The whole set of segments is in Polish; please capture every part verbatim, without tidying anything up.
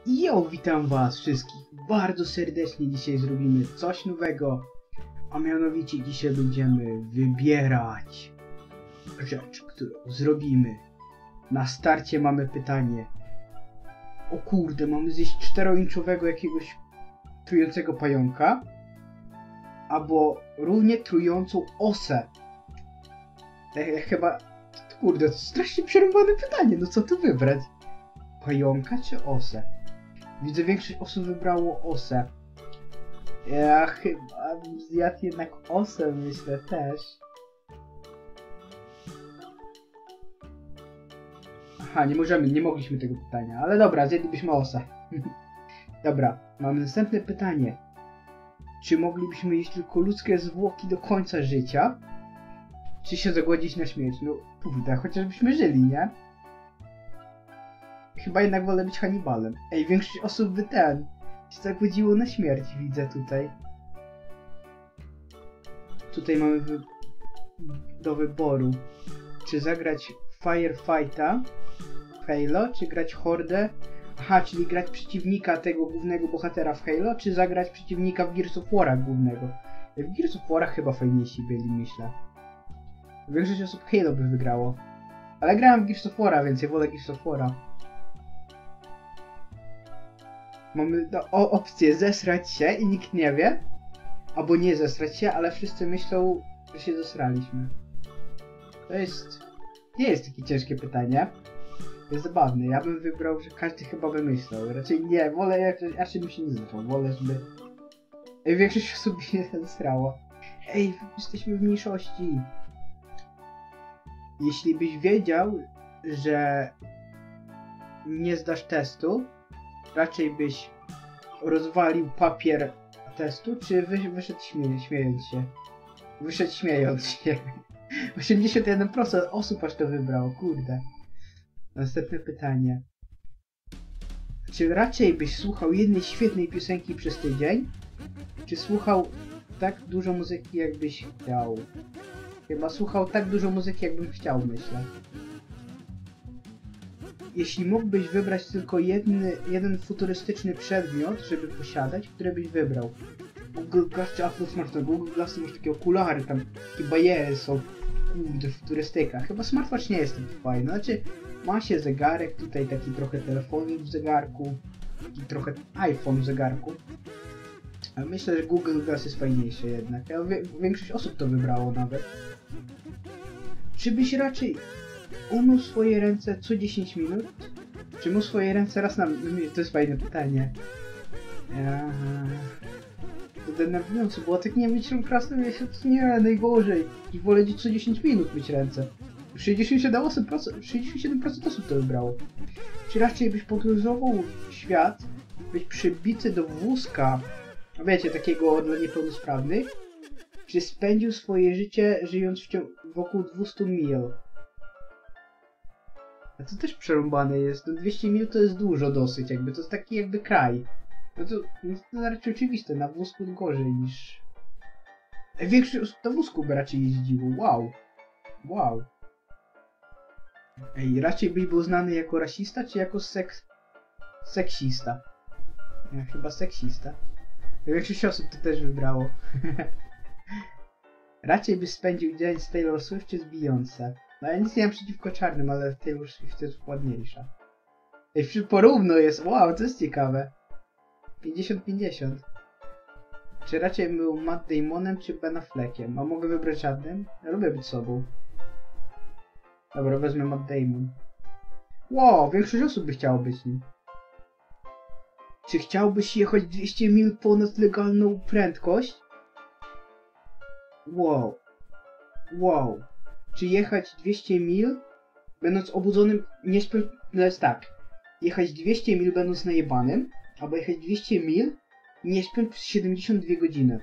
Jo, witam was wszystkich bardzo serdecznie. Dzisiaj zrobimy coś nowego, a mianowicie dzisiaj będziemy wybierać rzecz, którą zrobimy. Na starcie mamy pytanie. O kurde, mamy zjeść czteroinczowego jakiegoś trującego pająka, albo równie trującą osę. E, chyba, kurde, to strasznie przerąbane pytanie, no co tu wybrać? Pająka czy osę? Widzę, większość osób wybrało osę. Ja chyba bym zjadł jednak osę, myślę też. Aha, nie możemy, nie mogliśmy tego pytania, ale dobra, zjedlibyśmy osę. Dobra, mamy następne pytanie. Czy moglibyśmy jeść tylko ludzkie zwłoki do końca życia? Czy się zagłodzić na śmierć? No, kurde, chociażbyśmy żyli, nie? Chyba jednak wolę być Hannibalem. Ej, większość osób by ten się zagłodziło na śmierć, widzę tutaj. Tutaj mamy wy... do wyboru. Czy zagrać Firefighta w Halo, czy grać Hordę? Aha, czyli grać przeciwnika tego głównego bohatera w Halo, czy zagrać przeciwnika w Gears of War'a głównego? W Gears of War'ach chyba fajniejsi byli, myślę. Większość osób Halo by wygrało. Ale grałem w Gears of War'a, więc ja wolę Gears of War'a. Mamy no, o, opcję zesrać się i nikt nie wie, albo nie zesrać się, ale wszyscy myślą, że się zesraliśmy. To jest... nie jest takie ciężkie pytanie. To jest zabawne. Ja bym wybrał, że każdy chyba wymyślał. Raczej nie, wolę jak... raczej bym się nie zesrał. Wolę, żeby... Ej, większość osób się zesrała. Ej, jesteśmy w mniejszości. Jeśli byś wiedział, że nie zdasz testu, raczej byś rozwalił papier testu, czy wy, wyszedł śmie śmiejąc się? Wyszedł śmiejąc się. osiemdziesiąt jeden procent osób aż to wybrało, kurde. Następne pytanie. Czy raczej byś słuchał jednej świetnej piosenki przez tydzień, czy słuchał tak dużo muzyki, jakbyś chciał? Chyba słuchał tak dużo muzyki, jakbym chciał, myślę. Jeśli mógłbyś wybrać tylko jedny, jeden futurystyczny przedmiot, żeby posiadać, który byś wybrał? Google Glass czy Apple Smartwatch? Google Glass masz takie okulary, tam takie bajery są. Kurde, futurystyka. Chyba smartwatch nie jest taki fajny. Znaczy, ma się zegarek, tutaj taki trochę telefonik w zegarku, taki trochę iPhone w zegarku. Ale myślę, że Google Glass jest fajniejszy jednak. Ja, większość osób to wybrało nawet. Czy byś raczej umył swoje ręce co dziesięć minut? Czy mył swoje ręce raz na... To jest fajne pytanie. Aha. To denerwujące, bo tak nie być krasny miesiąc, nie, najgorzej. I wolę co dziesięć minut myć ręce. sześćdziesiąt siedem procent, sześćdziesiąt siedem procent osób to wybrało. Czy raczej byś podróżował świat, być przybity do wózka, wiecie, takiego dla niepełnosprawnych, czy spędził swoje życie żyjąc w wokół dwieście mil? A to też przerąbane jest, no dwieście mil to jest dużo dosyć, jakby to jest taki jakby kraj. No to, no to raczej oczywiste, na wózku gorzej niż... Większość osób na wózku by raczej jeździło, wow. Wow. Ej, raczej byś był znany jako rasista, czy jako seks... seksista? Ja, chyba seksista. Większość osób to też wybrało. Raczej byś spędził dzień z Taylor Swift czy z Beyoncé? No ja nic nie mam przeciwko czarnym, ale Taylor Swift jest ładniejsza. Ej, porówno jest, wow, to jest ciekawe. pięćdziesiąt pięćdziesiąt. Czy raczej był Matt Damonem czy Ben Affleckiem? A mogę wybrać żadnym? Ja lubię być sobą. Dobra, wezmę Matt Damon. Wow, większość osób by chciało być nim. Czy chciałbyś jechać dwieście mil ponad legalną prędkość? Wow. Wow. Czy jechać dwieście mil, będąc obudzonym, nie spe... No jest tak. Jechać dwieście mil będąc najebanym, albo jechać dwieście mil, nie śpiąc przez siedemdziesiąt dwie godziny.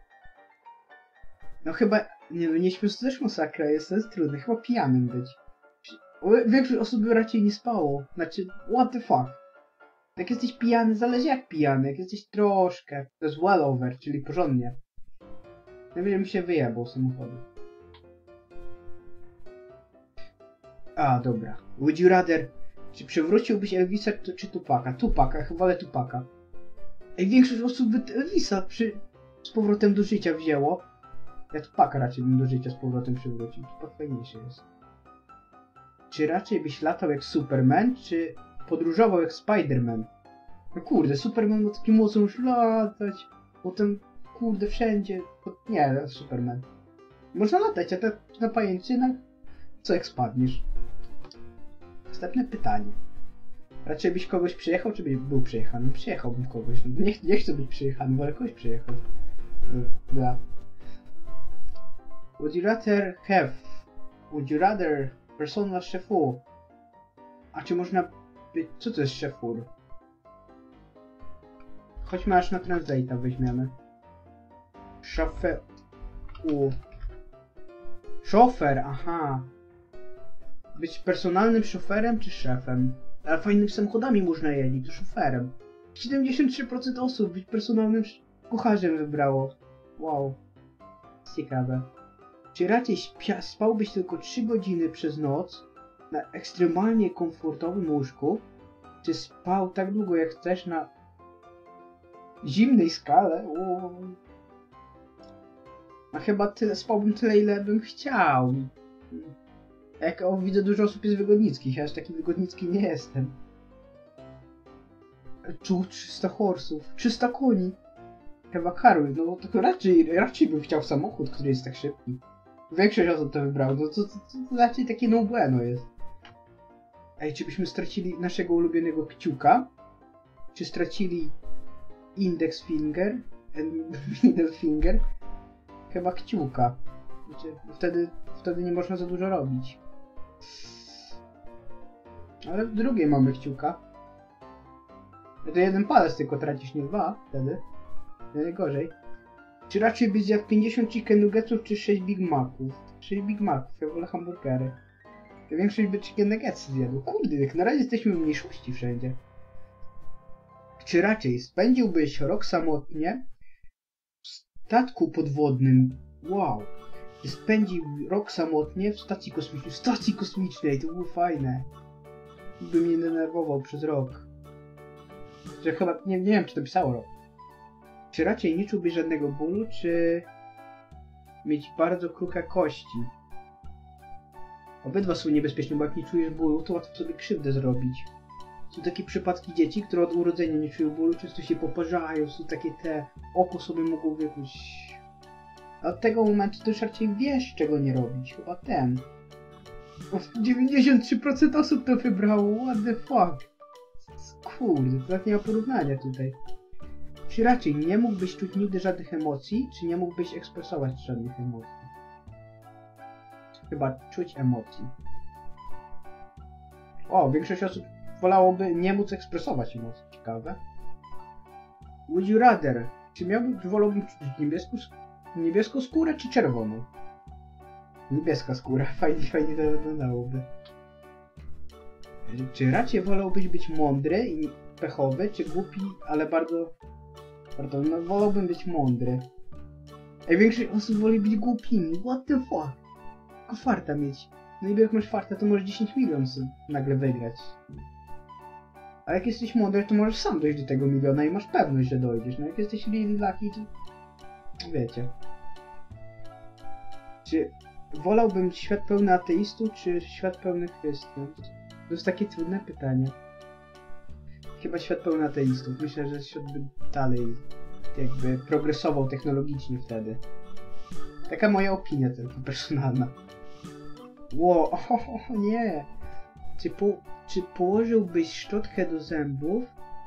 No chyba... Nie no, nie śpiąc to też masakra, jest, to jest trudne. Chyba pijanym być. Większość osób by raczej nie spało. Znaczy, what the fuck? Jak jesteś pijany, zależy jak pijany. Jak jesteś troszkę, to jest well over, czyli porządnie. Ja wiem, mi się wyjebał samochodu. A, dobra. Would you rather Czy przywróciłbyś Elvisa czy, czy Tupaka? Tupaka, chyba wolę Tupaka. Ej, większość osób by Elvisa przy... z powrotem do życia wzięło. Ja Tupaka raczej bym do życia z powrotem przywrócił. Tupak fajniejszy jest. Czy raczej byś latał jak Superman, czy podróżował jak Spider-Man? No kurde, Superman ma taki moc, już latać. Potem, kurde, wszędzie. Nie, Superman. Można latać, a tak na pajęczynach? Co jak spadniesz? Następne pytanie. Raczej byś kogoś przyjechał, czy byś był przyjechany? Przyjechałbym kogoś. No, nie, nie chcę być przyjechany, wolę kogoś przyjechać. Bla. Would you rather have... Would you rather... Persona szefu. A czy można być... Co to jest szefur? Chodźmy aż na translate'a weźmiemy. Szofer... U... Szofer, aha. Być personalnym szoferem czy szefem? Ale fajnymi samochodami można jeździć, to szoferem. siedemdziesiąt trzy procent osób być personalnym kucharzem wybrało. Wow. Ciekawe. Czy raczej śpia- spałbyś tylko trzy godziny przez noc na ekstremalnie komfortowym łóżku? Czy spał tak długo jak chcesz na zimnej skale? O. A chyba tyle, spałbym tyle, ile bym chciał. Jak o, widzę, dużo osób jest wygodnickich, ja aż taki wygodnicki nie jestem. Tu trzysta horsów, trzysta koni. Chyba karły, no to raczej, raczej bym chciał samochód, który jest tak szybki. Większość osób to wybrał, no to, to, to raczej takie no bueno jest. Ej, czy byśmy stracili naszego ulubionego kciuka? Czy stracili index finger? Middle finger? Chyba kciuka. Znaczy, wtedy, wtedy nie można za dużo robić. Ale w drugiej mamy kciuka. To jeden palec tylko tracisz, nie dwa wtedy. Najgorzej. Czy raczej byś zjadł pięćdziesiąt chicken nuggetsów czy sześć Big Maców? sześć Big Maców, ja wolę hamburgery. To większość by chicken nuggetsy zjadł. Kurde, jak na razie jesteśmy w mniejszości wszędzie. Czy raczej spędziłbyś rok samotnie w statku podwodnym? Wow. Spędził rok samotnie w stacji kosmicznej. W stacji kosmicznej, to było fajne. By mnie denerwował przez rok. Że chyba, nie, nie wiem czy to pisało rok. Czy raczej nie czułbyś żadnego bólu, czy mieć bardzo kruche kości? Obydwa są niebezpieczne, bo jak nie czujesz bólu, to łatwo sobie krzywdę zrobić. Są takie przypadki dzieci, które od urodzenia nie czują bólu, często się poparzają, są takie te... oko sobie mogą wykuć. A od tego momentu to już raczej wiesz, czego nie robić. Chyba ten. dziewięćdziesiąt trzy procent osób to wybrało, what the fuck? Kurde, to tak nie ma porównania tutaj. Czy raczej nie mógłbyś czuć nigdy żadnych emocji, czy nie mógłbyś ekspresować żadnych emocji? Chyba czuć emocji. O, większość osób wolałoby nie móc ekspresować emocji. Ciekawe. Would you rather? Czy miałby, wolałbym czuć niebieską, niebieską skórę, czy czerwoną? Niebieska skóra. Fajnie, fajnie to wyglądałoby. Czy raczej wolałbyś być mądry i pechowy, czy głupi, ale bardzo... Pardon, no wolałbym być mądry. Ej, większość osób woli być głupimi. What the fuck? Tylko farta mieć. No i jak masz farta, to możesz dziesięć milionów nagle wygrać. A jak jesteś mądry, to możesz sam dojść do tego miliona i masz pewność, że dojdziesz. No jak jesteś really lucky, to... Wiecie. Czy wolałbym świat pełny ateistów, czy świat pełny chrystian? To jest takie trudne pytanie. Chyba świat pełny ateistów. Myślę, że świat by dalej jakby progresował technologicznie wtedy. Taka moja opinia tylko personalna. Ło, o, o, nie. Czy, po, czy położyłbyś szczotkę do zębów?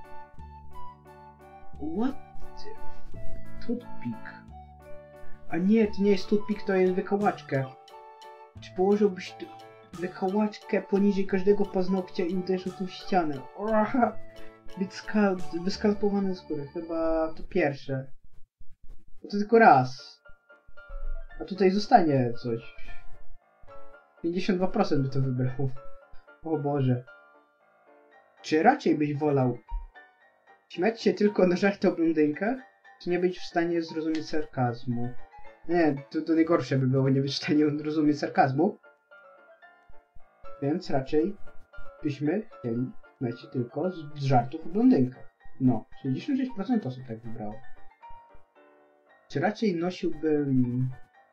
What? Toothpick. A nie, to nie jest toothpick, to jest wykałaczka. Czy położyłbyś wykałaczkę poniżej każdego paznokcia i uderzył tą ścianę? Oha! Być skal wyskalpowane skóry, chyba to pierwsze. Bo to tylko raz. A tutaj zostanie coś. pięćdziesiąt dwa procent by to wybrało. O Boże. Czy raczej byś wolał śmiać się tylko na żarty o blondynkach, czy nie być w stanie zrozumieć sarkazmu? Nie, to, to najgorsze by było nie być w stanie zrozumieć sarkazmu. Więc raczej byśmy chcieli, znaczy tylko z, z żartów o blondynkach. No, sześćdziesiąt sześć procent osób tak wybrało. Czy raczej nosiłbym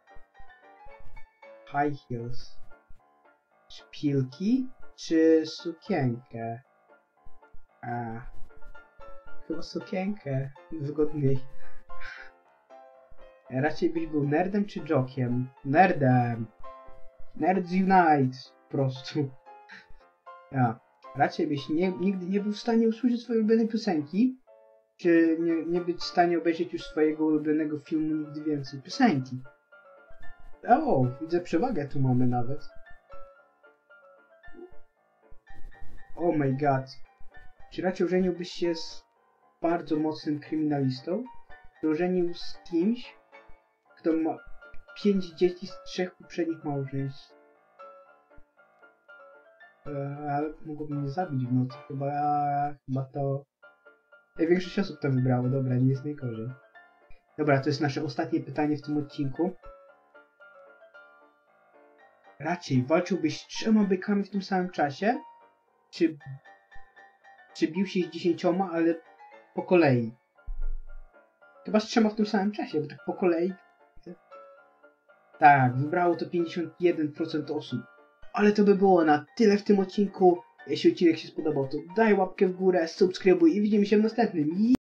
high heels, szpilki, czy sukienkę? A, chyba sukienkę, wygodniej. Raczej byś był nerdem czy jokiem? Nerdem! Nerds Unite! Po prostu. Ja. Raczej byś nie, nigdy nie był w stanie usłyszeć swojej ulubionej piosenki, czy nie, nie być w stanie obejrzeć już swojego ulubionego filmu nigdy więcej. Piosenki. O, widzę przewagę tu mamy nawet. Oh my god. Czy raczej ożeniłbyś się z bardzo mocnym kryminalistą, czy ożenił z kimś, kto ma pięć dzieci z trzech poprzednich małżeństw? Eee, ale mogłoby mnie zabić w nocy. Chyba, chyba to... Ej, większość osób to wybrało. Dobra, nie jest najgorzej. Dobra, to jest nasze ostatnie pytanie w tym odcinku. Raczej walczyłbyś z trzema bykami w tym samym czasie? Czy... Czy bił się z dziesięcioma, ale po kolei? Chyba z trzema w tym samym czasie, bo tak po kolei... Tak, wybrało to pięćdziesiąt jeden procent osób. Ale to by było na tyle w tym odcinku. Jeśli odcinek się spodobał, to daj łapkę w górę, subskrybuj i widzimy się w następnym.